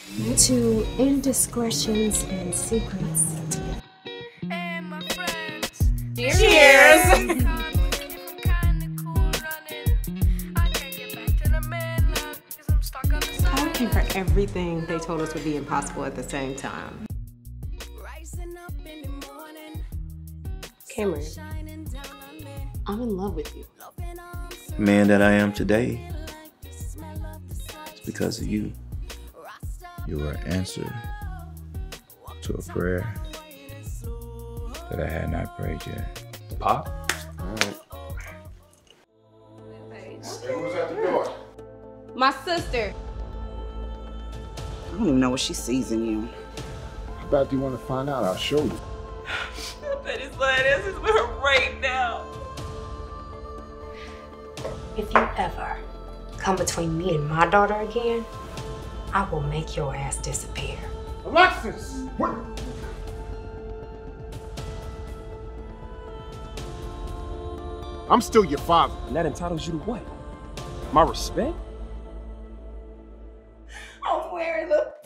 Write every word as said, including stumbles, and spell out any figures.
to indiscretions and secrets. And my friends. Cheers! Cheers. I came for everything they told us would be impossible at the same time. Cameron, I'm in love with you. The man that I am today is because of you. You were an answer to a prayer that I had not prayed yet. Pop? All right. Hey, who's at the door? My sister. I don't even know what she sees in you. How bad do you want to find out? I'll show you. I bet his little ass is with her right now. If you ever come between me and my daughter again, I will make your ass disappear. Alexis! What? I'm still your father. And that entitles you to what? My respect? I'm wearing the